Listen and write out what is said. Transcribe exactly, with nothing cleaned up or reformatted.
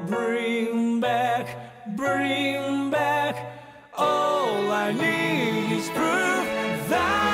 Bring back, bring back. All I need is proof that